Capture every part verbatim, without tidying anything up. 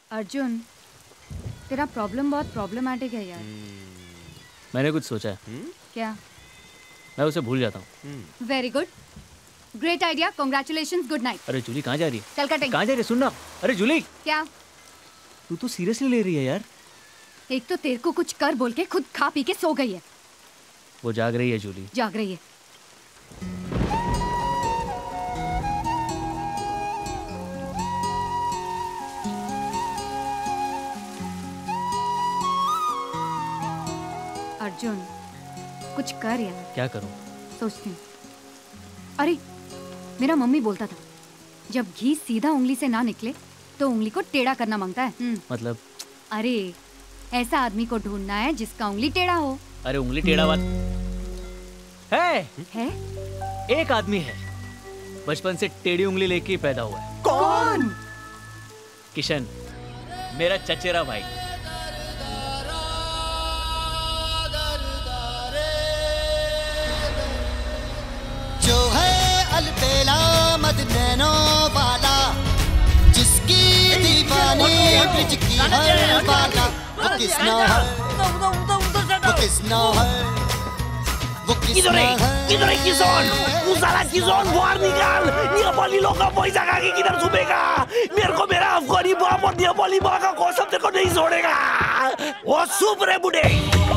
अर्जुन, तेरा प्रॉब्लम बहुत प्रॉब्लमैटिक है यार। मैंने कुछ सोचा है। हुँ? क्या? मैं उसे भूल जाता हूँ। Very good, great idea, congratulations, good night. अरे जूली कहाँ जा रही है? चल कटिंग। कहाँ जा रही है? सुनना। अरे जूली, क्या? तू तो सीरियसली ले रही है यार। एक तो तेरे को कुछ कर बोल के खुद खा पी के सो गई है। वो जाग रही है जूली। जाग रही है। अर्जुन, कुछ कर यार। क्या करूं? सोचती हूँ। अरे मेरा मम्मी बोलता था, जब घी सीधा उंगली से ना निकले तो उंगली को टेढ़ा करना मांगता है। मतलब? अरे ऐसा आदमी को ढूंढना है जिसका उंगली टेढ़ा हो। अरे उंगली टेढ़ा बात है। है? एक आदमी है, बचपन से टेढ़ी उंगली लेके ही पैदा हुआ है। कौन? किशन, मेरा चचेरा भाई। जो है अलबेला मद नैनो वाला, जिसकी दीवानी ब्रिज की हर वाला, वो किसना है, वो किसना है, वो किसना है। किधर है किसान? वो साला किसान बाहर निकाल। नेपाली लोग का पैसा खा के किधर छुपेगा? मेरे को मेरा अफगानी बाप और नेपाली माँ का कसम तेरे को नहीं छोड़ेगा। वो सुप रे बुढ़े।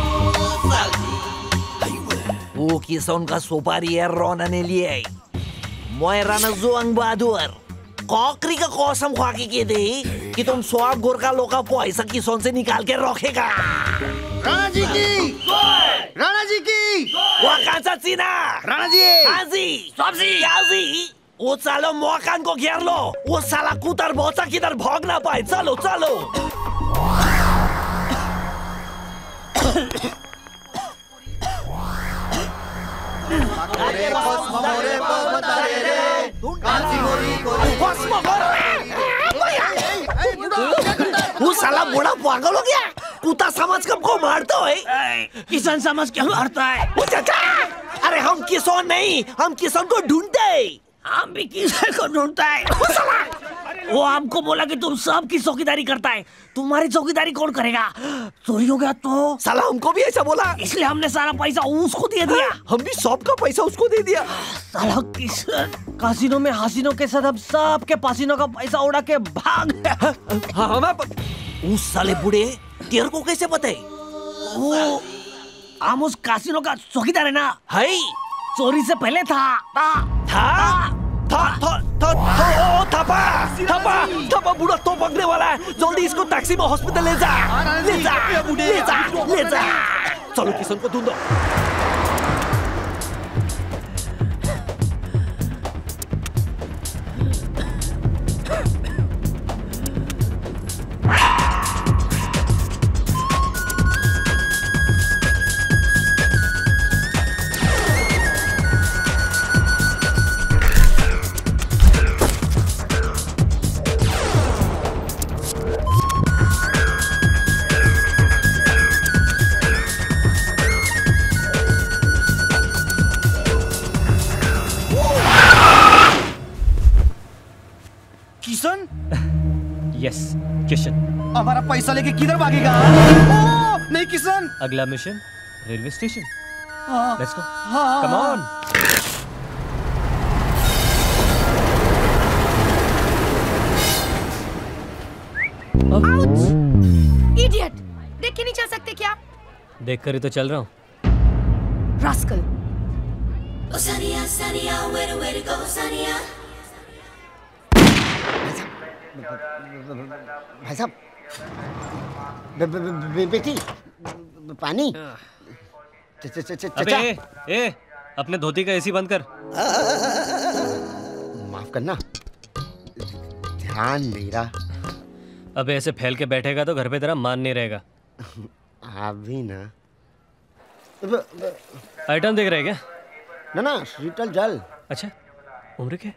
वो किसान का सुपारी है रोना ने लिए। मैं राणा जोंग बहादुर कॉकरी का कसम खा के कह दे कि तुम स्वाब गोरखा लोग का पैसा किसान से निकाल के रखेगा। राणा जी की, राणा जी की, वो कौन चीना? राणा जी, हाँ जी, सबसी, क्या जी? वो सालो मकान को घेर लो। वो साला कुतर भोसा किधर भाग ना पाए। चलो चलो। वो साला बूढ़ा पागल हो गया। कुत्ता समझ कर को मारता है। किसान समझ के मारता है। वो चाचा, अरे हम किसान नहीं, हम किसान को ढूंढते। हम भी किसान को ढूंढता है। वो साला, वो हमको बोला कि तुम सब की चौकीदारी करता है। तुम्हारी चौकीदारी कौन करेगा? चोरी हो गया तो साला हमको भी ऐसा बोला, इसलिए हमने सारा पैसा उसको दे दिया। हम भी सबका पैसा उसको दे दिया। साला किसान कासिनो में हासिनों के साथ हम सब के पासिनों का पैसा उड़ा के भाग गया। हाँ मैं उस साले बुढ़े तेरे को कैसे पता है? वो हम उस कासिनो का चौकीदार है ना। है चोरी से पहले था था था था था था था थपा थपा थपा बूढ़ा तो पकड़ने वाला है। जल्दी इसको टैक्सी में हॉस्पिटल ले जा ले जा ले जा ले जा। चलो किशन को ढूंढो। यस किशन। हमारा पैसा लेके किधर भागेगा? ओ, नहीं किशन। अगला mission railway station. Let's go. हाँ, कम ऑन। इडियट, देख के नहीं चल सकते क्या? देख कर ही तो चल रहा हूँ। Rascal. Sania, Sania, where to where to go, Sania? भाई साहब, बेटी पानी। अबे ए, ए, अपने धोती का एसी बंद कर। माफ करना, ध्यान मेरा। अबे ऐसे फैल के बैठेगा तो घर पे तेरा मान नहीं रहेगा। आप भी ना। आइटम देख रहे क्या? ना ना, शीतल जल। अच्छा, उम्र क्या?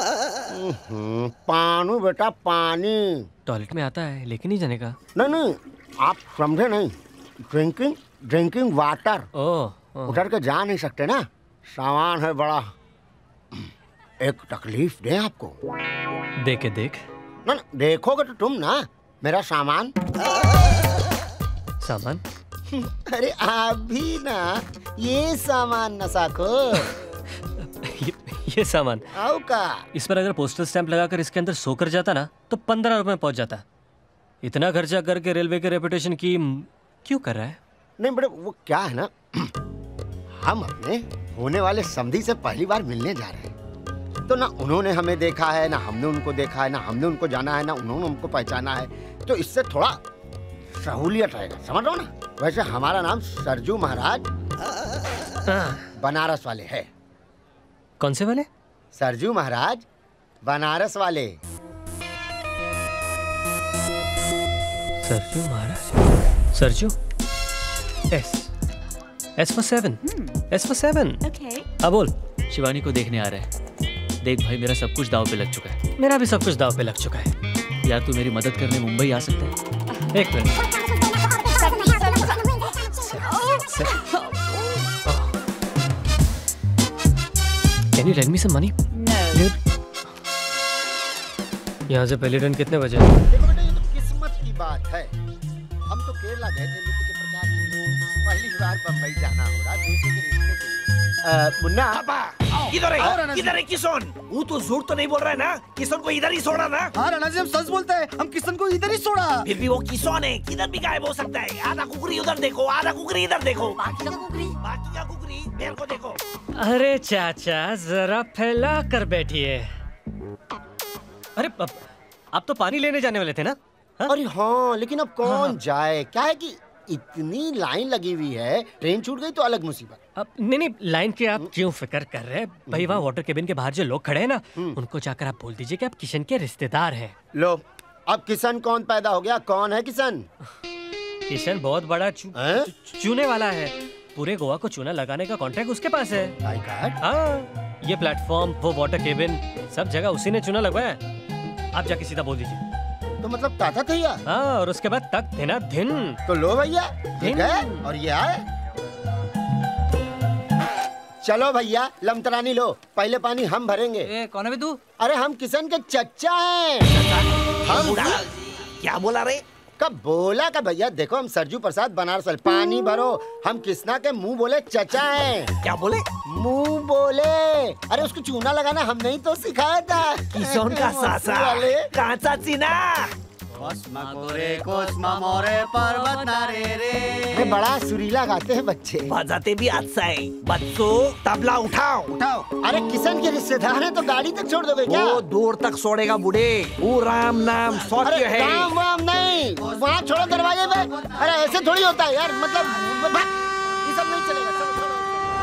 पानी बेटा, पानी। टॉयलेट में आता है लेकिन नहीं जाने का। नहीं नहीं, आप समझे नहीं। Drinking drinking water. ओह, उधर के जा नहीं सकते ना, सामान है बड़ा। एक तकलीफ दे आपको। देख के देख। ना ना, देखोगे तो तुम ना, मेरा सामान। सामान? अरे आप भी ना, ये सामान न साखो। ये, ये सामान आओ का। इस पर अगर पोस्टल स्टैंप लगाकर इसके अंदर सोकर जाता ना तो पंद्रह रुपए में पहुंच जाता। इतना खर्चा करके रेलवे के रेपुटेशन की क्यों कर रहा है? नहीं बड़े, वो क्या है ना, हम अपने होने वाले समधी से पहली बार मिलने जा रहे हैं, तो ना उन्होंने हमें देखा है, ना हमने उनको देखा है, ना हमने उनको जाना है, ना उन्होंने हमको पहचाना है, तो इससे थोड़ा सहूलियत रहेगा, समझ रहे हो ना। वैसे हमारा नाम सरजू महाराज बनारस वाले है। कौन से वाले? सरजू महाराज बनारस वाले। Sarju Maharaj. Sarju? S S for seven. S for seven. Okay. हाँ बोल। शिवानी को देखने आ रहे हैं। देख भाई, मेरा सब कुछ दाव पे लग चुका है। मेरा भी सब कुछ दाव पे लग चुका है। यार तू मेरी मदद करने मुंबई आ सकता है? एक minute. Can you lend me some money? No. यहाँ से पहली ट्रेन कितने बजे? देखो बेटा, ये तो किस्मत की बात है। हम तो केरला गए थे नृत्य के प्रचार के लिए, पहली बार बम्बई जाना हो रहा बेटे के रिश्ते के लिए। अ, मुन्ना इधर है, इधर है किशन। वो तो झूठ तो नहीं बोल रहा है ना? किशन को इधर ही छोड़ा ना? हाँ राणा जी, हम सच बोलते हैं, हम किशन को इधर ही छोड़ा। फिर भी वो किशन है, किधर भी गायब हो सकता है। आधा कुकरी उधर देखो, आधा कुकरी इधर देखो, बाकी का कुकरी बाकी का कुकरी मेरे को देखो। अरे चाचा जरा फैला कर बैठिए। अरे अब आप तो पानी लेने जाने वाले थे ना? हा? अरे हाँ, लेकिन अब कौन हाँ। जाए? क्या है कि इतनी लाइन लगी हुई है, ट्रेन छूट गई तो अलग मुसीबत। अब नहीं नहीं, लाइन की आप क्यों फिक्र कर रहे हैं भाई? वहाँ वाटर केबिन के बाहर जो लोग खड़े हैं ना, उनको जाकर आप बोल दीजिए कि आप किशन के रिश्तेदार हैं। लो, अब किशन कौन पैदा हो गया? कौन है किशन? किशन बहुत बड़ा चू, हैं? चूने वाला है। पूरे गोवा को चूना लगाने का कॉन्ट्रैक्ट उसके पास है। My God। हाँ, ये प्लेटफॉर्म, वो वाटर केबिन, सब जगह उसी ने चूना लगवाया है। आप जाके सीधा बोल दीजिए। तो मतलब ताता थैया? हाँ, और उसके बाद तक धिना धिन। तो लो भैया, ठीक है, और ये आए। चलो भैया, लमतरानी लो, पहले पानी हम भरेंगे। ए, कौन है बे तू? अरे हम किशन के चच्चा हैं। हम बुढ़ा, क्या बोला रे? कब बोला का भैया? देखो, हम सरजू प्रसाद बनारस वाले, पानी भरो। हम किसना के मुंह बोले चचा हैं। क्या बोले? मुंह बोले। अरे उसको चूना लगाना हमने ही तो सिखाया था। किशन का सासा वाले। कांचा चीना। कोस्मा कोरे कोस्मा मोरे पर्वत नारे रे। अरे बड़ा सुरीला गाते हैं बच्चे। बजाते भी अच्छा है। बच्चों, तबला उठाओ उठाओ। अरे किशन के रिश्तेदार हैं तो गाड़ी तक छोड़ दोगे क्या? वो दूर तक छोड़ेगा बूढ़े। वो राम नाम अरे सौख्य है। राम वाम नहीं, वहाँ छोड़ो दरवाजे पे। अरे ऐसे थोड़ी होता है यार, मतलब ये सब नहीं चलेगा। चलो, चलो।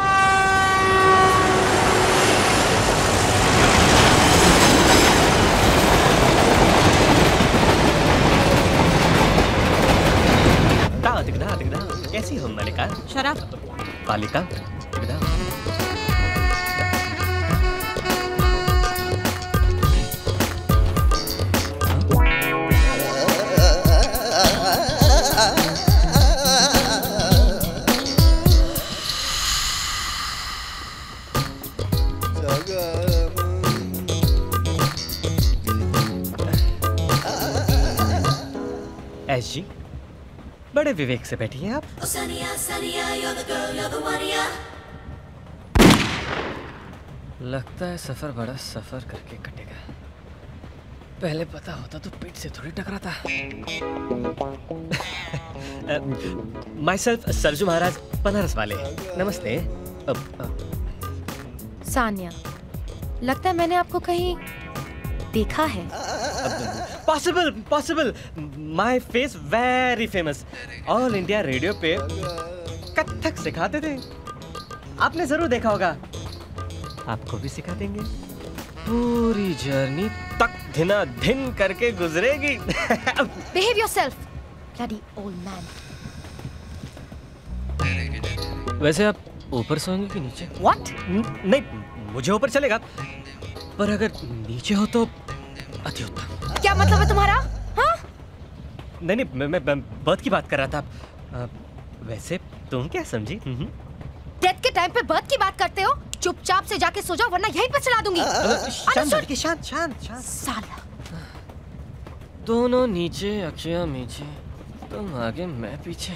दा दिगदा दिगदा, कैसी हो मलिका? शराब। बालिका दिगदा। ऐश जी, बड़े विवेक से बैठी हैं आप। Oh, Sania, Sania, you're the girl, you're the one, yeah. लगता है सफर बड़ा सफर करके कटेगा। पहले पता होता तो पीठ से थोड़ी टकराता। माई सेल्फ सरजू महाराज बनारस वाले। नमस्ते। अब, अब, सानिया, लगता है मैंने आपको कहीं देखा है। Possible possible, my face very famous. All India radio पे कथक सिखाते थे, आपने जरूर देखा होगा। आपको भी सिखा देंगे। पूरी जर्नी तक धिना धिन करके गुजरेगी। Behave yourself, bloody old man. वैसे आप ऊपर सोएंगे कि नीचे? What? नहीं, मुझे ऊपर चलेगा, पर अगर नीचे हो तो अति उत्तम। क्या मतलब है तुम्हारा? हाँ? नहीं नहीं, मैं, मैं, मैं बर्थ की बात कर रहा था। आ, वैसे तुम क्या समझी? डेथ के टाइम पे बर्थ की बात करते हो? चुपचाप से जाके सो जाओ वरना यहीं पे चला दूंगी। शांत शांत शांत शांत। साला। दोनों नीचे अखियां मीचे, तुम आगे मैं पीछे।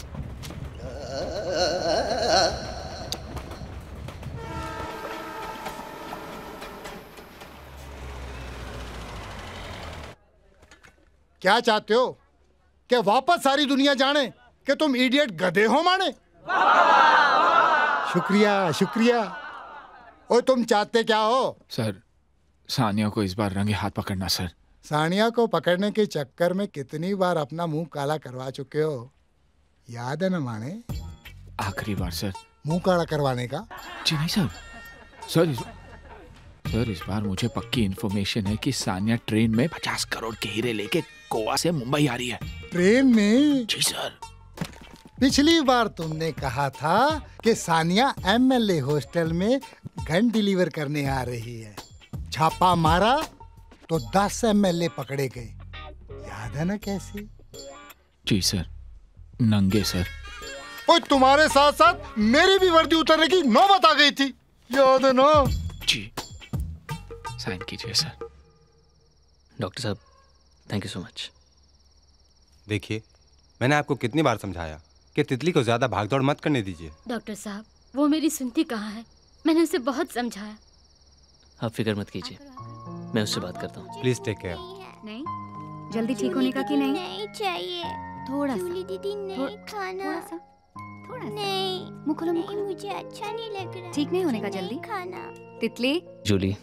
क्या चाहते हो कि वापस सारी दुनिया जाने कि तुम इडियट गधे हो माने? शुक्रिया शुक्रिया। और तुम चाहते क्या हो? सर, सानिया को इस बार रंगे हाथ पकड़ना सर। सानिया को पकड़ने के चक्कर में कितनी बार अपना मुंह काला करवा चुके हो, याद है ना माने? आखिरी बार सर। मुंह काला करवाने का? जी नहीं सर। सर इस, सर इस बार मुझे पक्की इन्फॉर्मेशन है कि सानिया ट्रेन में पचास करोड़ के हीरे लेके गोवा से मुंबई आ रही है। ट्रेन में? जी सर। पिछली बार तुमने कहा था कि सानिया एमएलए हॉस्टल में गन डिलीवर करने आ रही है। छापा मारा तो दस एमएलए पकड़े गए, याद है ना कैसे? जी सर, नंगे सर। और तुम्हारे साथ साथ मेरी भी वर्दी उतरने की नौबत आ गई थी, याद है ना? जी, साइन कीजिए सर। डॉक्टर साहब, थैंक यू सो मच। देखिए, मैंने आपको कितनी बार समझाया कि तितली को ज्यादा भागदौड़ मत करने दीजिए। डॉक्टर साहब, वो मेरी सुनती कहाँ है? मैंने उसे बहुत समझाया। आप फिक्र मत कीजिए, मैं उससे बात करता हूँ। Please take care. नहीं, जल्दी ठीक होने का कि नहीं? नहीं चाहिए। थोड़ा सा। जूली दीदी नहीं खाना। थोड़ा सा। थोड़ा सा। नहीं। मुँह खोलो, मुँह खोलो। मुझे अच्छा नहीं लग रहा। ठीक नहीं होने का जल्दी? खाना। तितली। जूली,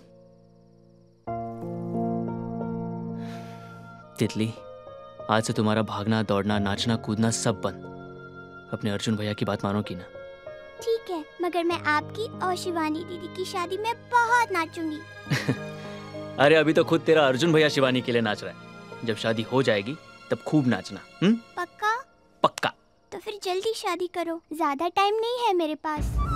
तितली, आज से तुम्हारा भागना, दौड़ना, नाचना, कूदना सब बंद। अपने अर्जुन भैया की बात मानो की ना। ठीक है, मगर मैं आपकी और शिवानी दीदी की शादी में बहुत नाचूंगी। अरे अभी तो खुद तेरा अर्जुन भैया शिवानी के लिए नाच रहा है। जब शादी हो जाएगी तब खूब नाचना। हुँ? पक्का? पक्का। तो फिर जल्दी शादी करो, ज्यादा टाइम नहीं है मेरे पास।